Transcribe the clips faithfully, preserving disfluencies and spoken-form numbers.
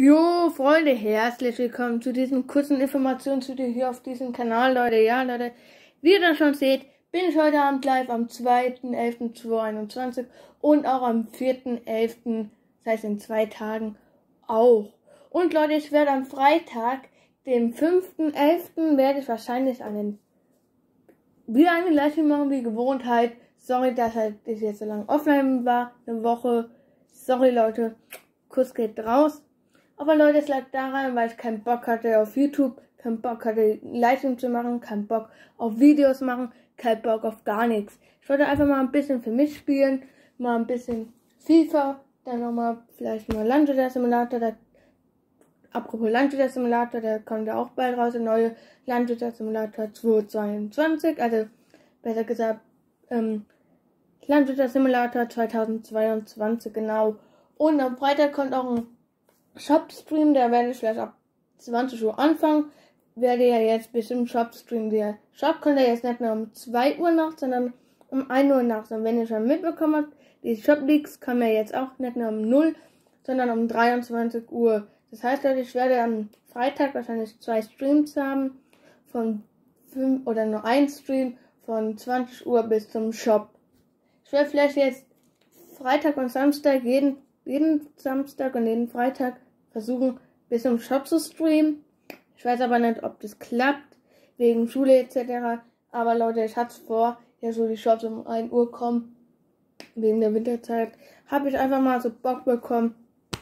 Jo, Freunde, herzlich willkommen zu diesem kurzen Informationsvideo hier auf diesem Kanal, Leute. Ja, Leute, wie ihr das schon seht, bin ich heute Abend live am zweiten elften zweitausendeinundzwanzig und auch am vierten elften, das heißt in zwei Tagen, auch. Und Leute, ich werde am Freitag, dem fünften elften, werde ich wahrscheinlich einen, wieder eine Livestream machen, wie gewohnt halt. Sorry, dass halt ich jetzt so lange offline war, eine Woche. Sorry, Leute, Kuss geht raus. Aber Leute, es lag daran, weil ich keinen Bock hatte auf YouTube, keinen Bock hatte Livestream zu machen, keinen Bock auf Videos machen, keinen Bock auf gar nichts. Ich wollte einfach mal ein bisschen für mich spielen, mal ein bisschen FIFA, dann nochmal vielleicht mal Landwirtschaftssimulator, der, apropos Landwirtschaftssimulator, der kommt ja auch bald raus, der neue Landwirtschaftssimulator zweitausendzweiundzwanzig, also besser gesagt, ähm, Landwirtschaftssimulator zweitausendzweiundzwanzig, genau. Und am Freitag kommt auch ein Shop-Stream, da werde ich vielleicht ab zwanzig Uhr anfangen. Werde ja jetzt bis zum Shop-Stream. Der Shop kommt ja jetzt nicht mehr um zwei Uhr nachts, sondern um ein Uhr nachts. Und wenn ihr schon mitbekommen habt, die Shop-Leaks kommen ja jetzt auch nicht mehr um null, sondern um dreiundzwanzig Uhr. Das heißt, Leute, ich werde am Freitag wahrscheinlich zwei Streams haben, von fünf oder nur ein Stream von zwanzig Uhr bis zum Shop. Ich werde vielleicht jetzt Freitag und Samstag jeden jeden Samstag und jeden Freitag versuchen, bis zum Shop zu streamen. Ich weiß aber nicht, ob das klappt, wegen Schule et cetera. Aber Leute, ich hatte es vor, ja, so die Shops um ein Uhr kommen, wegen der Winterzeit. Habe ich einfach mal so Bock bekommen.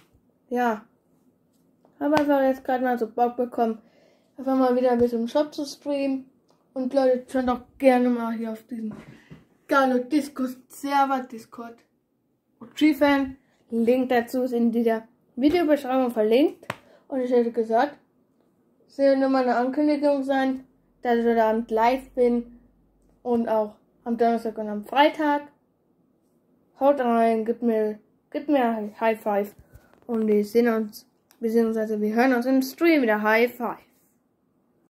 Ja, habe einfach jetzt gerade mal so Bock bekommen, einfach mal wieder bis zum Shop zu streamen. Und Leute, schaut doch gerne mal hier auf diesen Galo Discord Server, Discord und G-Fan. Link dazu ist in dieser Videobeschreibung verlinkt. Und ich hätte gesagt, es soll nur mal eine Ankündigung sein, dass ich heute Abend live bin. Und auch am Donnerstag und am Freitag. Haut rein, gib mir, gib mir ein High Five. Und wir sehen uns, beziehungsweise wir hören uns im Stream wieder. High Five.